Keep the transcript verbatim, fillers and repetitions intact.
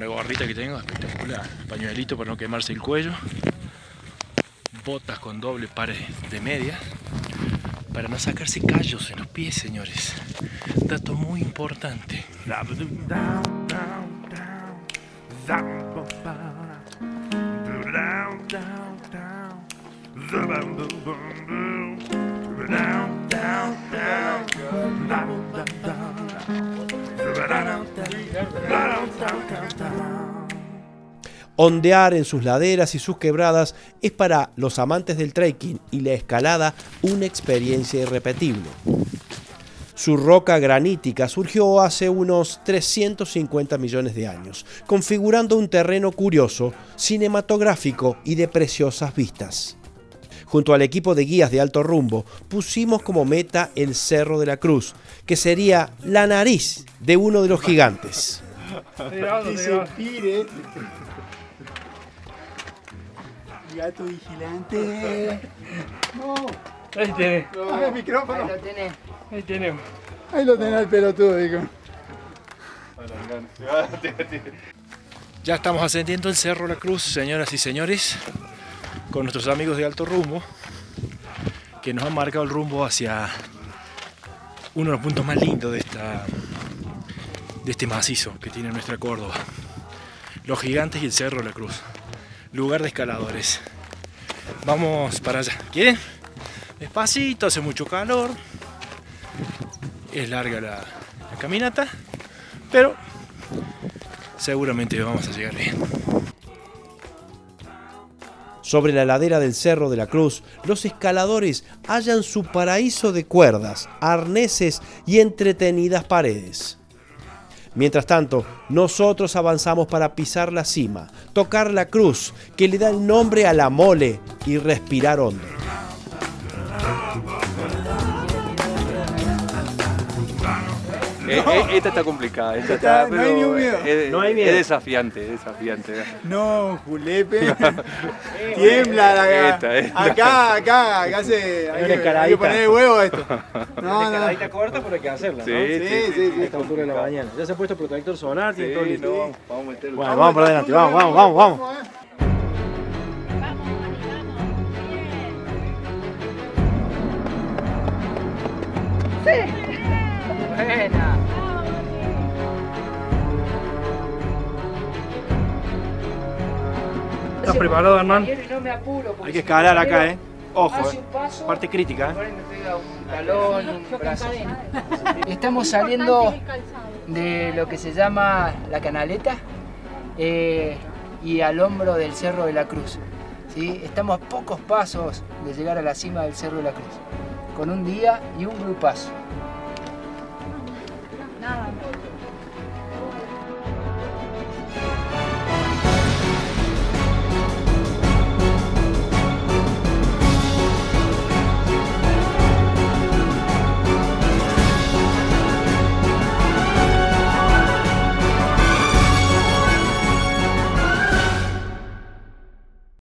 la gorrita que tengo, espectacular. Pañuelito para no quemarse el cuello. Botas con doble pares de medias para no sacarse callos en los pies, señores. Dato muy importante. Ondear en sus laderas y sus quebradas es para los amantes del trekking y la escalada una experiencia irrepetible. Su roca granítica surgió hace unos trescientos cincuenta millones de años, configurando un terreno curioso, cinematográfico y de preciosas vistas. Junto al equipo de guías de Alto Rumbo, pusimos como meta el Cerro de la Cruz, que sería la nariz de uno de los gigantes. Que se pire. Gato vigilante. No. Ahí tenés. Dame el micrófono. Ahí lo tenés. Ahí tenemos. Ahí lo tenés el pelotudo, digo. Ya estamos ascendiendo el Cerro de la Cruz, señoras y señores, con nuestros amigos de Alto Rumbo, que nos han marcado el rumbo hacia uno de los puntos más lindos de, esta, de este macizo que tiene nuestra Córdoba. Los Gigantes y el Cerro de la Cruz. Lugar de escaladores. Vamos para allá. ¿Quieren? Despacito, hace mucho calor. Es larga la, la caminata, pero seguramente vamos a llegar bien. Sobre la ladera del Cerro de la Cruz, los escaladores hallan su paraíso de cuerdas, arneses y entretenidas paredes. Mientras tanto, nosotros avanzamos para pisar la cima, tocar la cruz que le da el nombre a la mole y respirar hondo. Eh, eh, esta está complicada, esta está, Está- no pero hay ni un miedo. Es, No hay miedo. es desafiante, es desafiante. No, Julepe. Tiembla la Esta, esta. Acá, acá, acá se. Hay que, hay que poner huevo a esto. No, no. Escaladita corta, pero hay que hacerla, Sí, ¿no? sí, Sí, sí, sí, A esta altura de la mañana. Ya se ha puesto protector solar, tiene todo Sí, listo. no, vamos, vamos a meterlo. Bueno, vamos para adelante, vamos, vamos, vamos, vamos. Buena. ¿Estás preparado, Hernán? No me apuro, porque Hay que si escalar me acá, ¿eh? Ojo, hace eh. un paso, Parte crítica, por ¿eh? ahí me pega un talón, un brazo. Estamos saliendo de lo que se llama la Canaleta eh, y al hombro del Cerro de la Cruz. ¿Sí? Estamos a pocos pasos de llegar a la cima del Cerro de la Cruz, con un día y un grupazo.